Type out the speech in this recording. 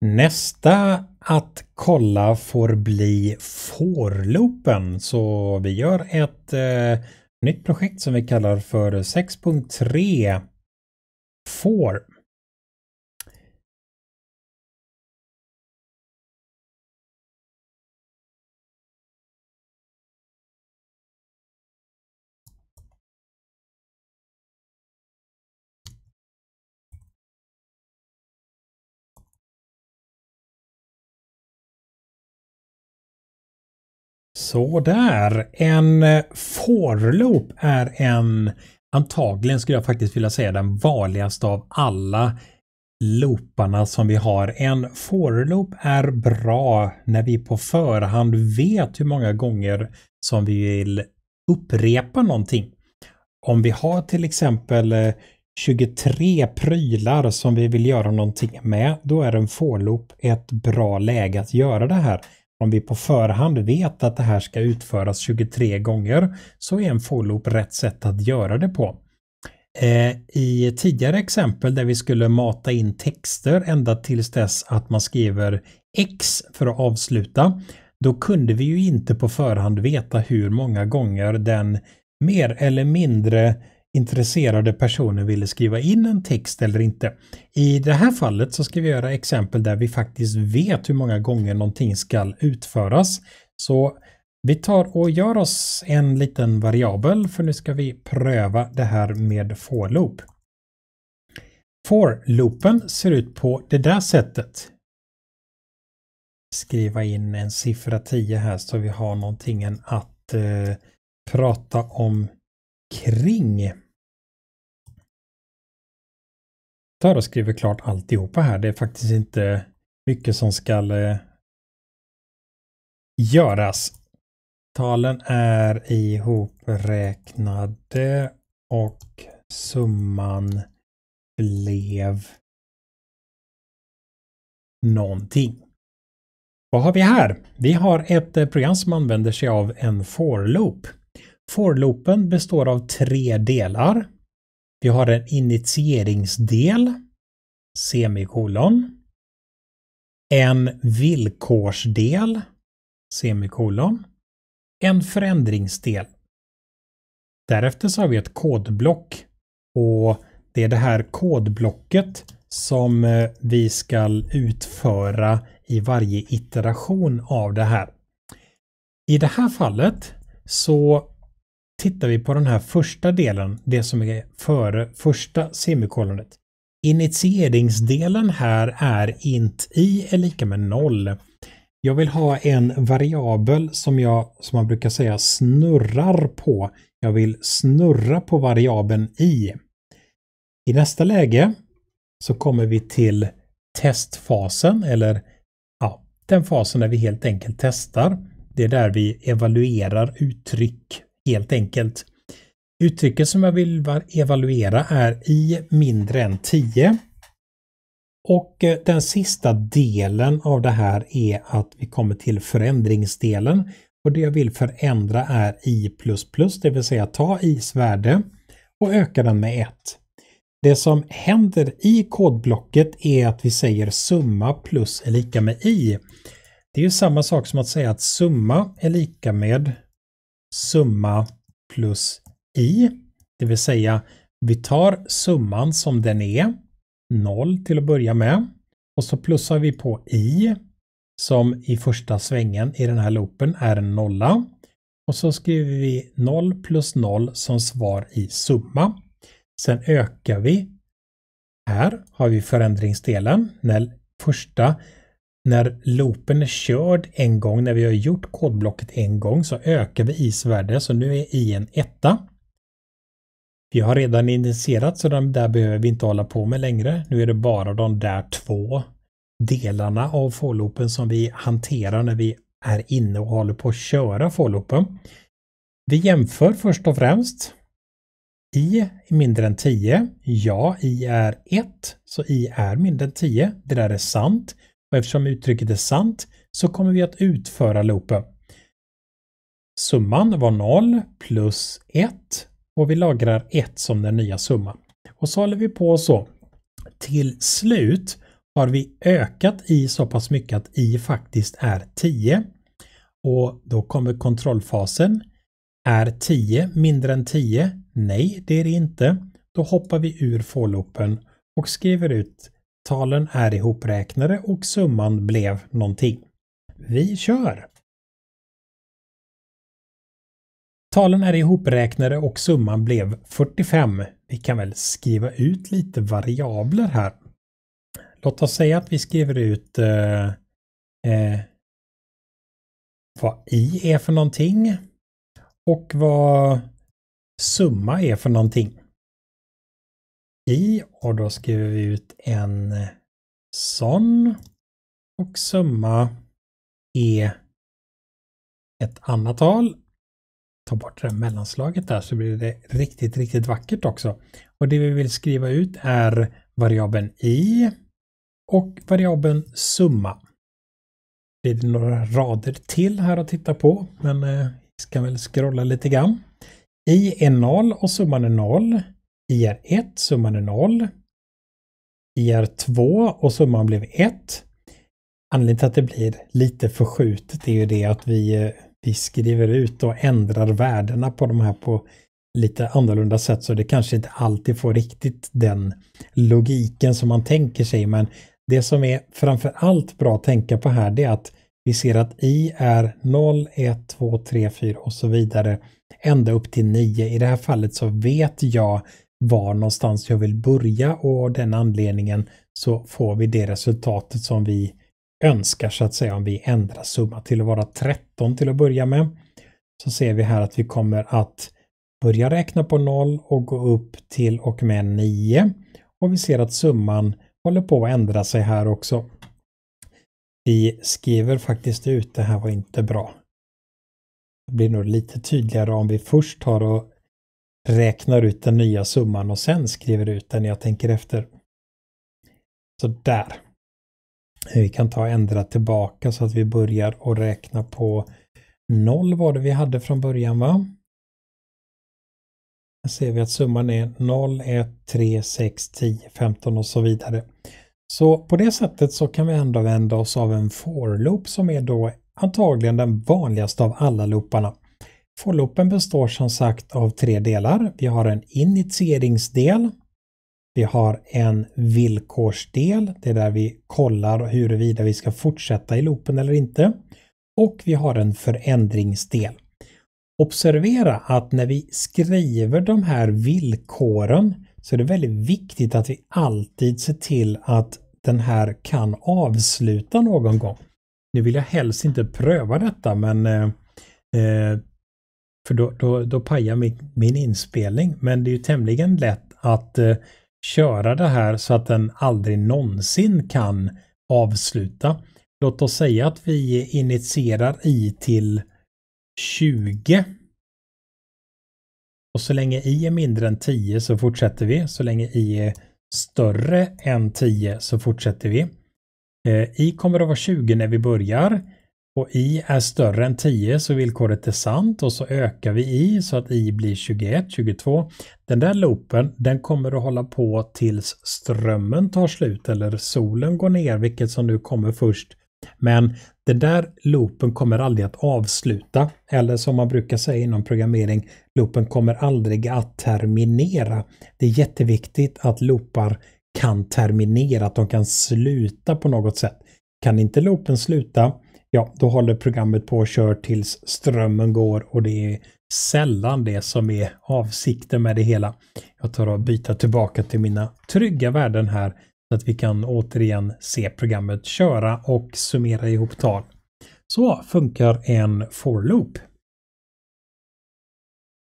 Nästa att kolla får bli for-loopen. Så vi gör ett nytt projekt som vi kallar för 6.3 for. Så där, en for-loop är antagligen skulle jag faktiskt vilja säga den vanligaste av alla looparna som vi har. En for-loop är bra när vi på förhand vet hur många gånger som vi vill upprepa någonting. Om vi har till exempel 23 prylar som vi vill göra någonting med, då är en for-loop ett bra läge att göra det här. Om vi på förhand vet att det här ska utföras 23 gånger så är en for-loop rätt sätt att göra det på. I tidigare exempel där vi skulle mata in texter ända tills dess att man skriver X för att avsluta, då kunde vi ju inte på förhand veta hur många gånger den mer eller mindre intresserade personen ville skriva in en text eller inte. I det här fallet så ska vi göra exempel där vi faktiskt vet hur många gånger någonting ska utföras. Så vi tar och gör oss en liten variabel, för nu ska vi pröva det här med for loop. For loopen ser ut på det där sättet. Skriva in en siffra 10 här så vi har någonting att prata om kring. Tar och skriver klart alltihopa här. Det är faktiskt inte mycket som ska göras. Talen är ihopräknade och summan blev någonting. Vad har vi här? Vi har ett program som använder sig av en for loop. For-loopen består av 3 delar. Vi har en initieringsdel, semikolon, en villkorsdel, semikolon, en förändringsdel. Därefter så har vi ett kodblock och det är det här kodblocket som vi ska utföra i varje iteration av det här. I det här fallet så tittar vi på den här första delen, det som är före första semikolonet. Initieringsdelen här är int i är lika med 0. Jag vill ha en variabel som man brukar säga snurrar på. Jag vill snurra på variabeln i. I nästa läge så kommer vi till testfasen, eller ja, den fasen där vi helt enkelt testar. Det är där vi evaluerar uttryck helt enkelt. Uttrycket som jag vill evaluera är i mindre än 10. Och den sista delen av det här är att vi kommer till förändringsdelen. Och det jag vill förändra är i++, det vill säga ta i's värde och öka den med 1. Det som händer i kodblocket är att vi säger summa plus är lika med i. Det är ju samma sak som att säga att summa är lika med summa plus i. Det vill säga vi tar summan som den är, 0 till att börja med. Och så plussar vi på i som i första svängen i den här loopen är en 0. Och så skriver vi 0 plus 0 som svar i summa. Sen ökar vi. Här har vi förändringsdelen. När loopen är körd en gång, när vi har gjort kodblocket en gång, så ökar vi i's värde. Så nu är i en 1. Vi har redan initierat så de där behöver vi inte hålla på med längre. Nu är det bara de där 2 delarna av for-loopen som vi hanterar när vi är inne och håller på att köra for-loopen. Vi jämför först och främst. I är mindre än 10. Ja, i är 1. Så i är mindre än 10. Det där är sant. Och eftersom uttrycket är sant så kommer vi att utföra loopen. Summan var 0 plus 1 och vi lagrar 1 som den nya summan. Och så håller vi på så. Till slut har vi ökat i så pass mycket att i faktiskt är 10. Och då kommer kontrollfasen. Är 10 mindre än 10? Nej, det är det inte. Då hoppar vi ur for-loopen och skriver ut talen är ihopräknade och summan blev någonting. Vi kör! Talen är ihopräknade och summan blev 45. Vi kan väl skriva ut lite variabler här. Låt oss säga att vi skriver ut vad i är för någonting och vad summa är för någonting. Och då skriver vi ut en sån och summa är ett annat tal. Ta bort det mellanslaget där så blir det riktigt vackert också. Och det vi vill skriva ut är variabeln i och variabeln summa. Det är några rader till här att titta på, men vi ska väl scrolla lite grann. I är 0 och summan är 0. I är 1, summan är 0. I är 2 och summan blev 1. Anledningen till att det blir lite förskjutet är ju det att vi skriver ut och ändrar värdena på de här på lite annorlunda sätt, så det kanske inte alltid får riktigt den logiken som man tänker sig, men det som är framför allt bra att tänka på här, det är att vi ser att i är 0, 1, 2, 3, 4 och så vidare ända upp till 9. I det här fallet så vet jag var någonstans jag vill börja, och av den anledningen så får vi det resultatet som vi önskar, så att säga. Om vi ändrar summa till att vara 13 till att börja med, så ser vi här att vi kommer att börja räkna på 0 och gå upp till och med 9, och vi ser att summan håller på att ändra sig här också. Vi skriver faktiskt ut, det här var inte bra. Det blir nog lite tydligare om vi först tar och räknar ut den nya summan och sen skriver ut den. Jag tänker efter. Så där. Vi kan ta och ändra tillbaka så att vi börjar och räkna på 0 var det vi hade från början, va? Här ser vi att summan är 0, 1, 3, 6, 10, 15 och så vidare. Så på det sättet så kan vi ändå vända oss av en for loop som är då antagligen den vanligaste av alla looparna. For loopen består som sagt av 3 delar. Vi har en initieringsdel. Vi har en villkorsdel. Det är där vi kollar huruvida vi ska fortsätta i loopen eller inte. Och vi har en förändringsdel. Observera att när vi skriver de här villkoren så är det väldigt viktigt att vi alltid ser till att den här kan avsluta någon gång. Nu vill jag helst inte pröva detta, men för då pajar min inspelning. Men det är ju tämligen lätt att köra det här så att den aldrig någonsin kan avsluta. Låt oss säga att vi initierar i till 20. Och så länge i är mindre än 10 så fortsätter vi. Så länge i är större än 10 så fortsätter vi. I kommer att vara 20 när vi börjar. Och i är större än 10 så villkoret är sant. Och så ökar vi i så att i blir 21, 22. Den där loopen, den kommer att hålla på tills strömmen tar slut eller solen går ner, vilket som nu kommer först. Men den där loopen kommer aldrig att avsluta, eller som man brukar säga inom programmering, loopen kommer aldrig att terminera. Det är jätteviktigt att loopar kan terminera, att de kan sluta på något sätt. Kan inte loopen sluta, ja, då håller programmet på och kör tills strömmen går, och det är sällan det som är avsikten med det hela. Jag tar och byter tillbaka till mina trygga värden här så att vi kan återigen se programmet köra och summera ihop tal. Så funkar en for loop.